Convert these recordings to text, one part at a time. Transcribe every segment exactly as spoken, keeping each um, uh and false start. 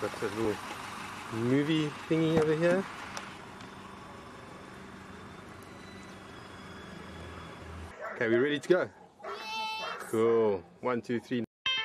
got a little movie thingy over here. Okay, we ready to go? Cool. One, two, three.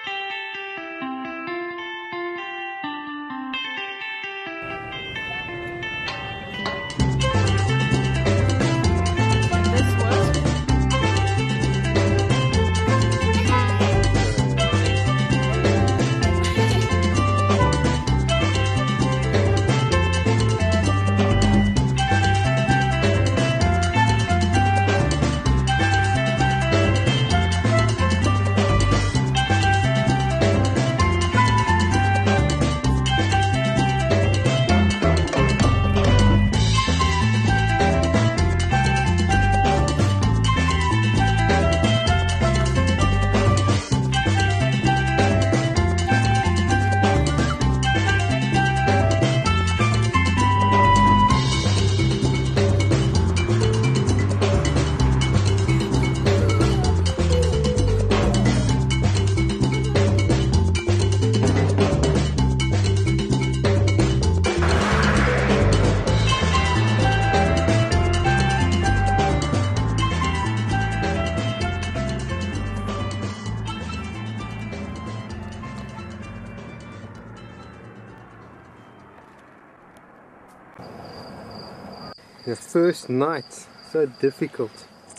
The first night, so difficult.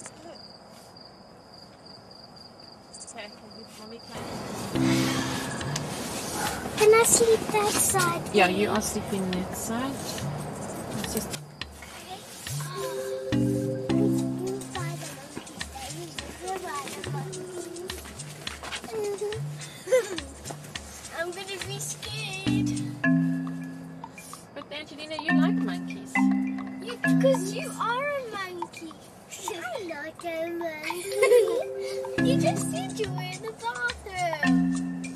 Can I sleep that side? Yeah, you are sleeping that side. It's just I'm gonna be scared. But Angelina, you like monkeys. Yeah, because you are a monkey. I like a monkey. You just said you were in the bathroom.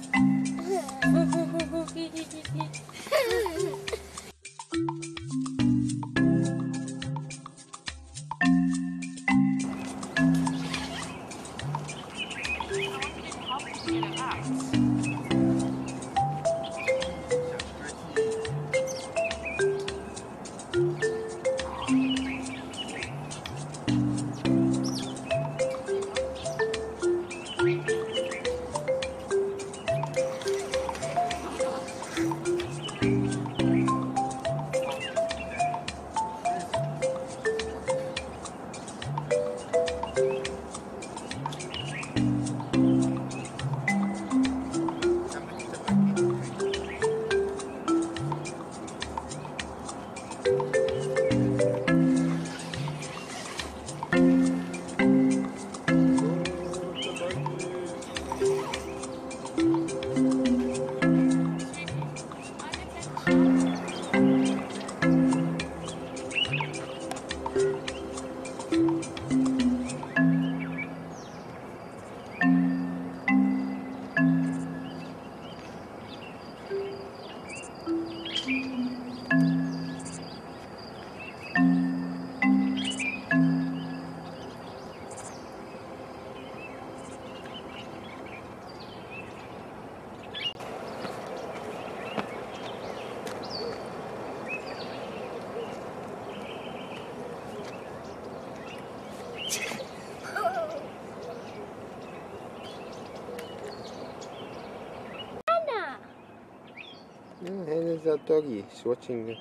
Yeah, and there's that doggy. She's watching. The,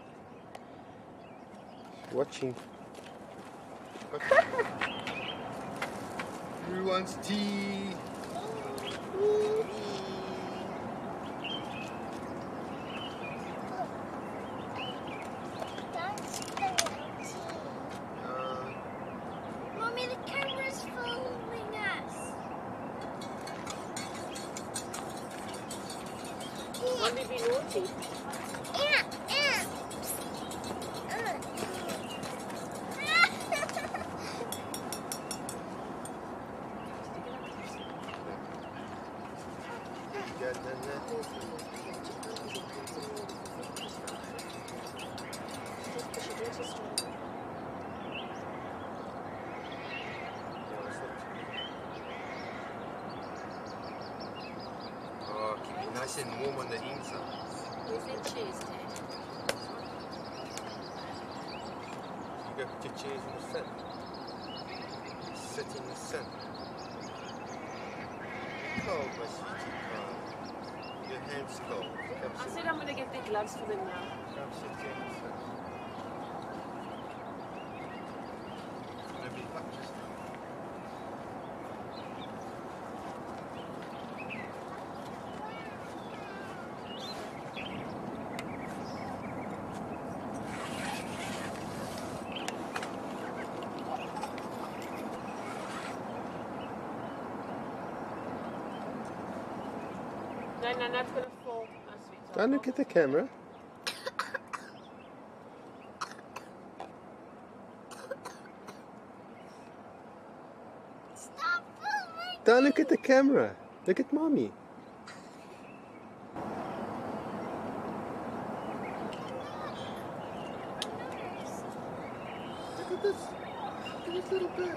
she's watching. Who wants tea? Mommy, the camera's following us. want to be naughty. Yeah, yeah. Oh, keep it nice and warm on the inside. Is it Tuesday? You go put your chairs in the sun. Sit in the sun. Cold, my sweetie, cold. Your hands cold. Come I sit. said I'm going to get the gloves for them now. Come sit here in the sun. Maybe hot just now. No, no, that's going to fall. No, sweetheart. Don't look at the camera. Stop filming! Don't look at the camera. Look at mommy. Look at this. Look at this little bird.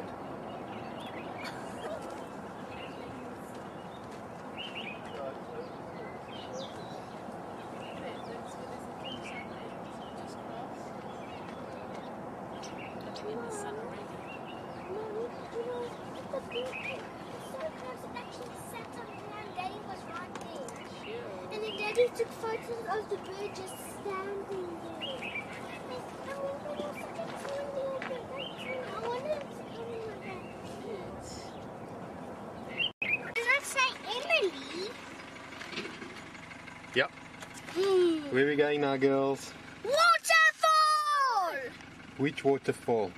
In the sun already. Mommy, you know, the big sometimes it actually sat on the ground. Daddy was right there. Sure. And then Daddy took photos of the bird just standing there. And I mean, when you're such a tiny little bird, that's tiny. I wonder if it's coming like that. Does that say Emily? Yep. Hmm. Where are we going now, girls? Waterfall! Which waterfall?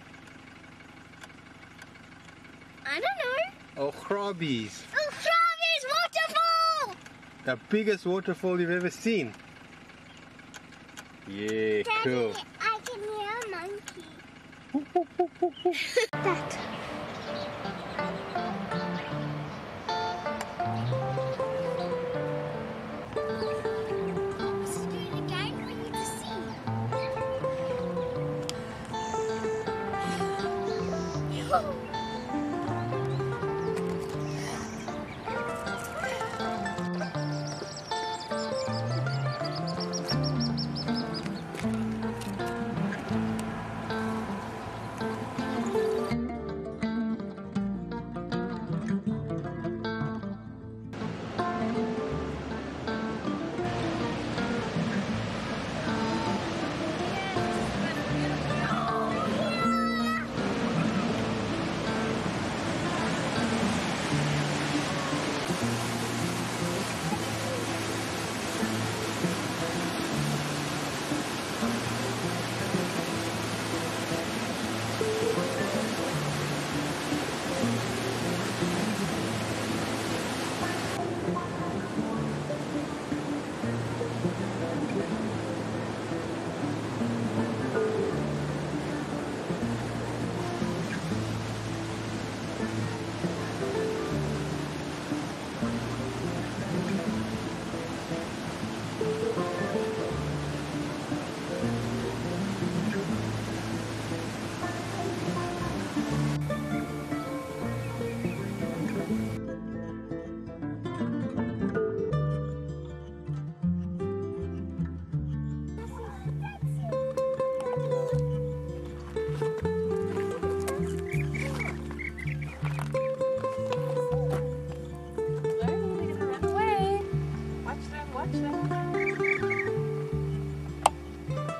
I don't know. Oh, Grobbies. Oh, Krabi's waterfall! The biggest waterfall you've ever seen. Yeah, cool. Daddy, I can hear a monkey. That. This is doing a game for you to see.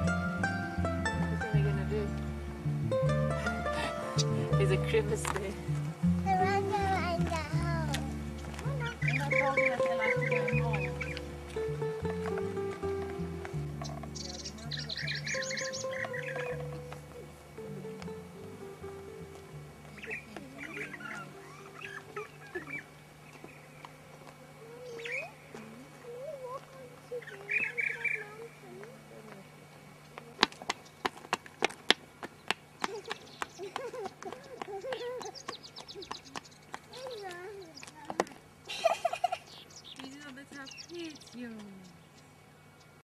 There's a crevice there.